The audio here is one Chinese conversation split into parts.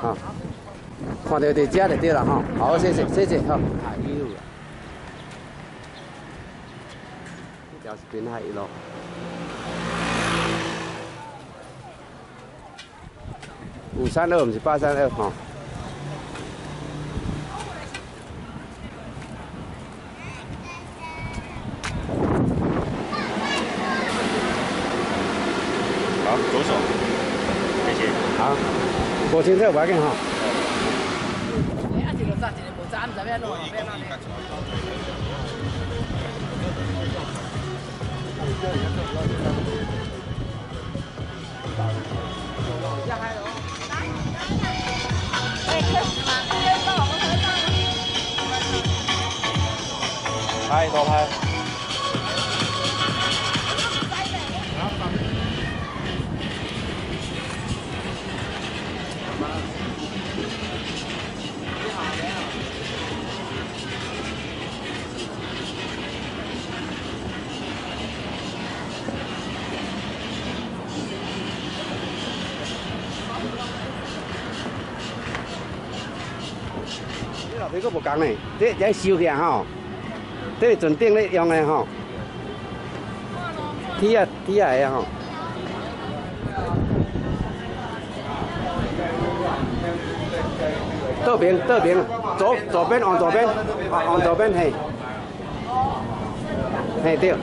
好，看到在遮就对了哈。好，谢谢谢谢哈。海一路，这条是滨海一路。532，不是832哈。 好，左手，谢谢。 好，无清楚不要紧哈。 一个炸，一个无炸，唔知要弄啊，要弄呢。 拍，多拍。 你老皮佫无共呢，这才收起来吼，这船顶咧用的吼，铁啊的吼。倒边，左边往左边，往左边嘿，嘿对。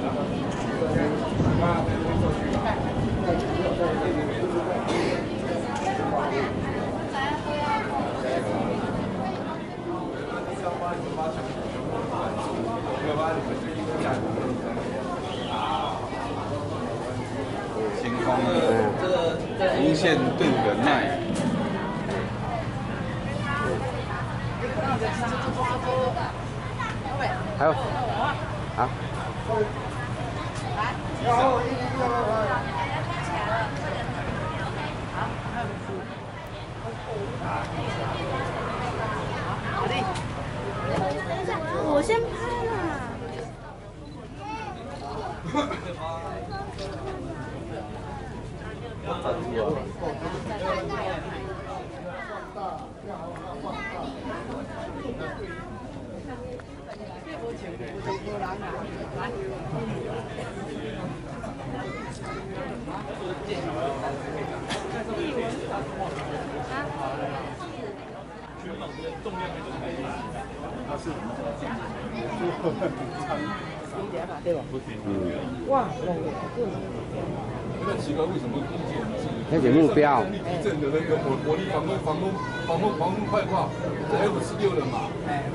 晴空的无限度忍耐。 还有，好。 我先拍啦。 哇， 那奇怪，为什么意见那是目标。 地震的那个火力防空快挂，这 F16的嘛？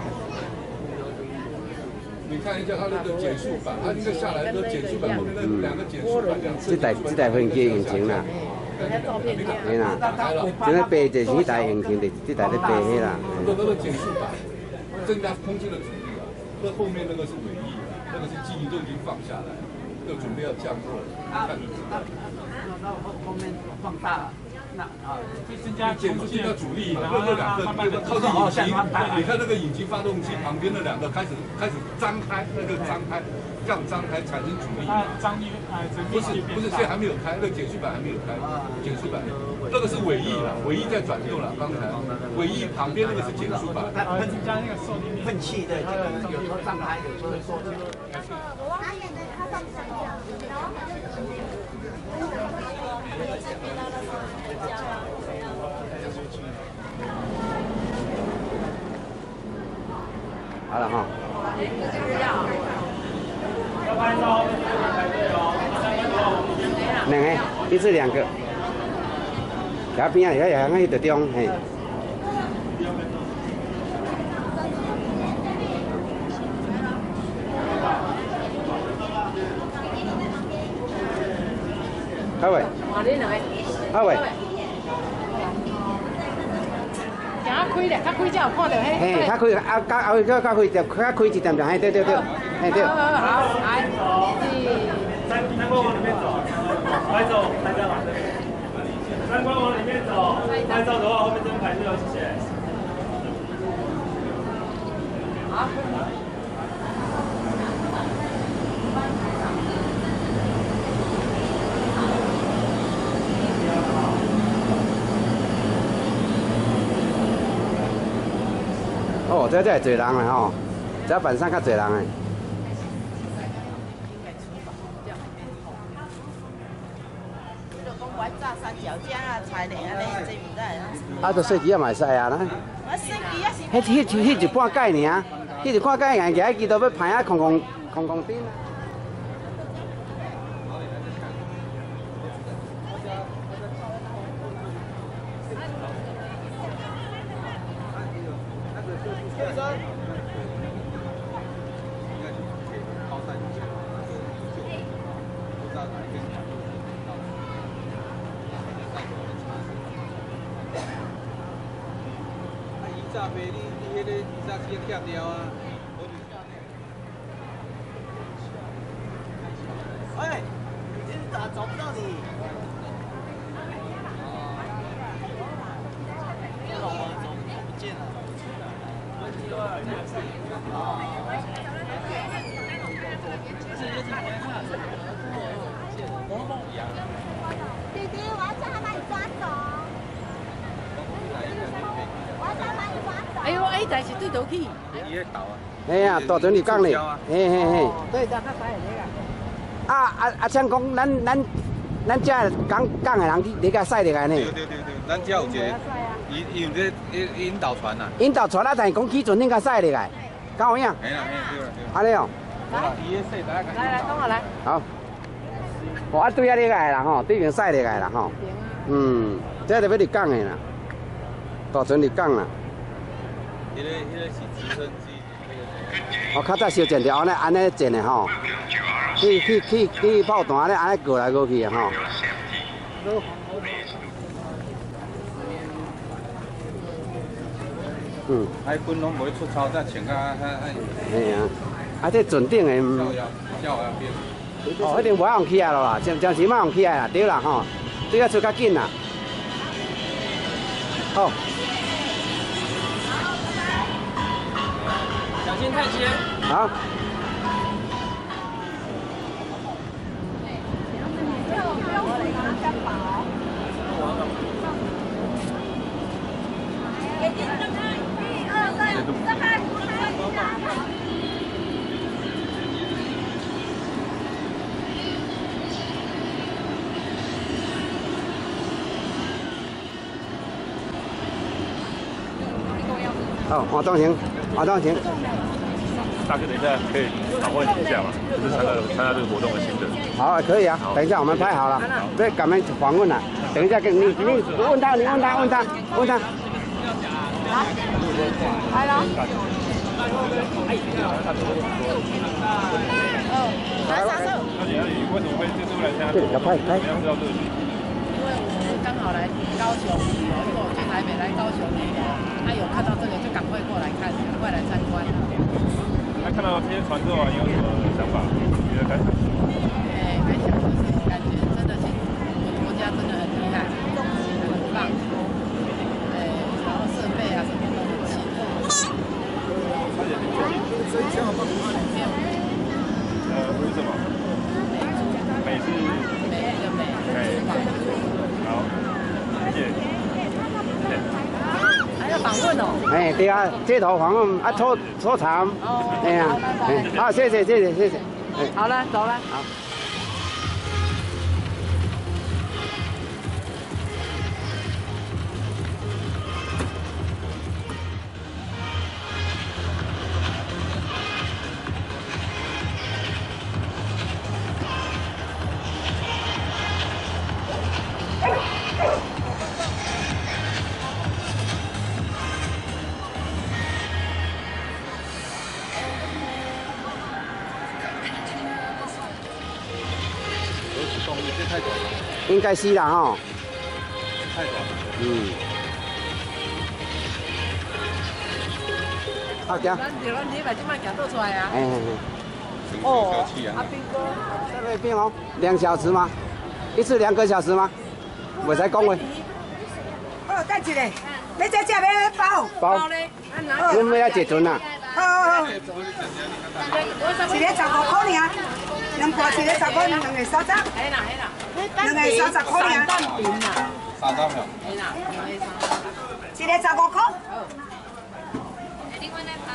你看一下它那个减速板，它应该下来的减速板后面那两个减速板， 这台飞机引擎啦，嘿啦，真个背就是迄台引擎，这台咧背迄啦。 那个减速板增加空气的阻力啊，那后面那个是尾翼，那个是机翼都已经放下来，就准备要降落了，看就知道。 那后面放大。那就增加减速加阻力，然后那两个靠近引擎，你看那个引擎发动机旁边那两个开始张开，那个张开，这样张开产生阻力。不是，现在还没有开，那个减速板还没有开，减速板那个是尾翼了，尾翼在转动了。刚才尾翼旁边那个是减速板， 喷气的这个有时候张开，有时候缩起来。 好了哈。 要拍照，排队哦，3分钟。 两个，一次2个。遐边啊，遐迄个中嘿。好未？好未？ 行开咧，较开才有看到迄。 嘿，较开啊，后尾较开一点就嘿，对，嘿对。 好，来三观往里面走，拍照拍照往这边。三观往里面走，拍照的话后面这边排队哦，谢谢。 好。 这才会侪人的吼，这板上较侪人的。 我炸三角酱啊，菜类安尼，这唔知。 啊，都细机啊，嘛会使啊，咱。 我细机啊是。 迄一半盖尔，迄一半盖硬硬机都要排啊，空顶啊。 炸卖你迄个二炸先欠掉啊！ 哎，你咋找不到你？老王怎么不见了？ 弟弟，我要叫他把你抓走。我要叫他把你抓走。 哎呦，哎，但是对头去。 伊迄豆啊， 嘿啊，大船入港咧，嘿嘿嘿。 对，咱较使那个。 像讲咱遮港的人，你甲驶入来呢？ 对，咱遮有一个，伊用这引导船呐。 引导船啊，但是讲起船恁甲驶入来，敢有影？ 嘿啦，对啦。 安尼哦。 伊迄细仔个。 来，等我来。 好。哦，啊对啊，你来啦吼，对面驶入来啦吼。嗯，这就要入港的啦，大船入港啦。 迄个是直升机。 哦，较早修建条安尼建的吼，去炮弹咧，安尼过来过去的吼。嗯。 海军拢袂出操，才穿甲嘿啊，啊这船顶的。 照啊边。 哦，一定无用起来咯啦，暂时莫用起来啦，对啦吼，对啊出较紧啦。好。 小心太尖。 好。 眼睛睁开，1、2、3，睁开， 好，换装型，换装型。 大哥，等一下可以访问一下吗？就是参加这个活动的心得。 好，可以啊。等一下我们拍好了，别赶快访问了。等一下跟你问他。 来了。来上车。 那你为什么会这次来参加？ 对，要拍。 怎么样知道这个？ 因为我刚好来高雄，因为我去台北来高雄旅游，有看到这个就赶快过来看，赶快来参观。 那看到这些船之后，你有什么想法？你的感想？ 感想就是感觉真的是我们国家真的很厉害，很棒。然后设备啊什么都很齐全。 为什么？美是美的美。 好，谢谢。 还要访问哦？ 哎，对啊，街头访问啊，抽查。哎呀，好，谢谢。 好了，走了。 好。应该是啦吼。 太短了。 好行。 你把这摆行倒出来啊。 哦。 斌哥。 在那边哦，2小时吗？一次2个小时吗？袂使讲话。 哦，等一下，你这要包？ 包咧。阮要坐船啊。 好。一个15块尔，2盘一个15块，2个30。 嘿啦。 2个30块尔。 3张票。 嘿啦，2个30。 一个15块。 另外那盘。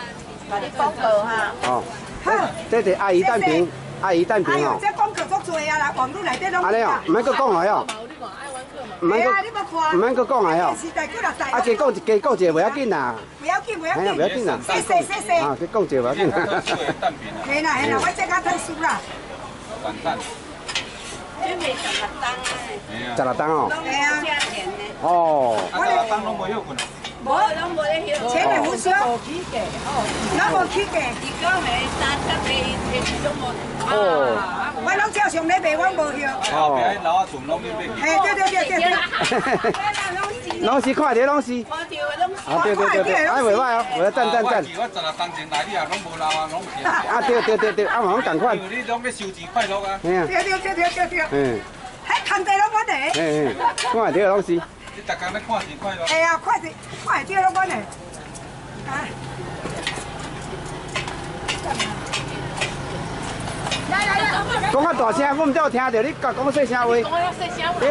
把你讲过哈。 哦，这是阿姨蛋饼，阿姨蛋饼哎呦， 哦。 这广告足多啊啦，网络内底拢。 安尼哦，唔免搁讲来哦。唔免搁，唔免搁讲来哦。啊，加讲一个袂要紧啦。 不要紧，不要哎呀， 紧。 不要紧啦。 谢谢谢谢。 啊，加讲一个袂要紧。 嘿啦嘿啦，我这个特殊啦。 反蛋。 这没什么单十六单哦。 系啊。 哦。 啊，十六单拢无休困。 无，拢无咧晓。 前面胡说。拢无起价。 伊讲的三十个，伊拢无。 哦。 我拢照常咧卖，我无晓。 哦，别老啊，存拢免买。 嘿，对对对对对。 拢是看着拢是。 看到的拢是。 啊，对对对对，哎，袂歹哦，袂赞赞赞。 我十六单前来，你也拢无留啊，拢有。 啊，对对对对，啊，嘛拢共款。 你拢要收钱快乐啊。 嘿啊。 对对对对对对。 嗯。 迄空地拢我哋。 嘿嘿，看着拢是。 你逐工咧看钱快乐。 哎呀，看着看着拢我哋。啊。 讲较大声，我唔才有听到你讲细声话。对。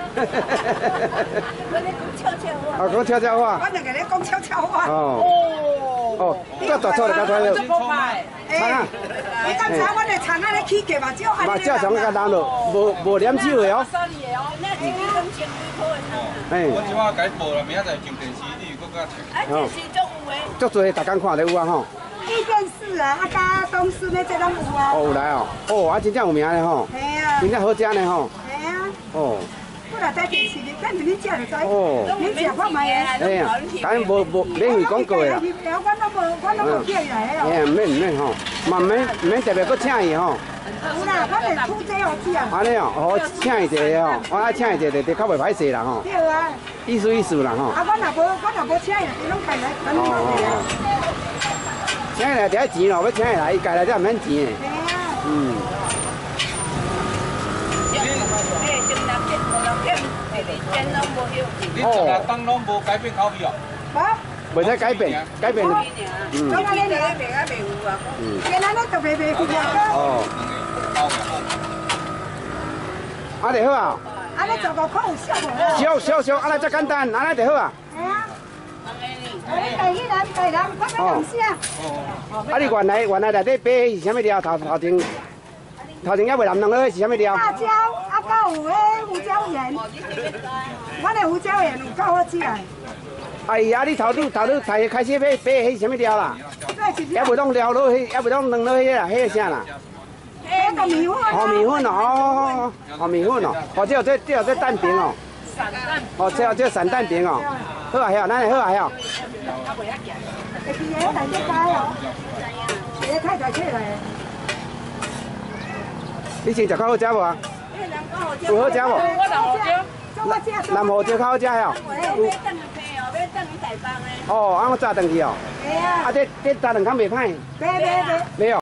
我咧讲悄悄话。 啊，讲悄悄话。 我两个咧讲悄悄话。 哦。哦，这大错了，刚才了。 哎，你刚才我哋厂啊咧起价嘛，少安尼。 嘛，正常个人咯，无啉酒的哦。 那一个拢千几块呢。 哎。 我即摆改报啦，明仔载上电视，你搁较啊，电视总有诶。 足多逐工看咧有啊吼。 一电视啊，啊加东市呢，这拢有啊。 哦，有来哦，哦，啊，真正有名咧吼。 系啊。 真正好食呢吼。 系啊。 哦。 我来在电视里，跟住你食就知。 哦。 你食看卖诶。 哎呀，咱无免费广告的啦。 我拢无叫伊来哦。 哎呀，唔免吼，嘛唔免特别搁请伊吼。 有啦，我哋出这好吃啊。 安尼哦，哦，请伊一个吼，我爱请伊一个，就较袂歹势啦吼。 对啊。 意思意思啦吼。 啊，我若无请伊，伊拢开来，咱拢冇钱。 请伊来就要钱咯，要请伊来，伊家来才唔免钱的。 系啊。 嗯。 你十六单拢无改变口味哦。 袂使改变，改变。嗯。 我安尼咧，卖啊卖有啊。今仔日特别卖有啊。 哦。啊，就好啊。 安尼15块有少无？ 少，安尼才简单，安尼就好啊。 系啊。你第一人，第人，我要用啥？ 啊，你原来内底摆是啥物料？头前还袂淋两落是啥物料？ 辣椒，啊，搁有迄胡椒盐。我的胡椒盐有够好吃啊！ 哎呀，你头开始摆迄啥物料啦？还袂当料落迄，还袂当两落迄啦，迄个啥啦？ 迄个米粉。哦， 米粉哦，哦米粉哦，哦这蛋饼哦。哦，这散蛋饼哦。好啊，好，咱好啊，好。 会记个大只家哦，这太大起来。 你先食较好食无啊？有好食无？南湖椒较好食哦。哦，啊我炸转去哦。 系啊。 啊，这炸两工袂歹。 袂。 没有。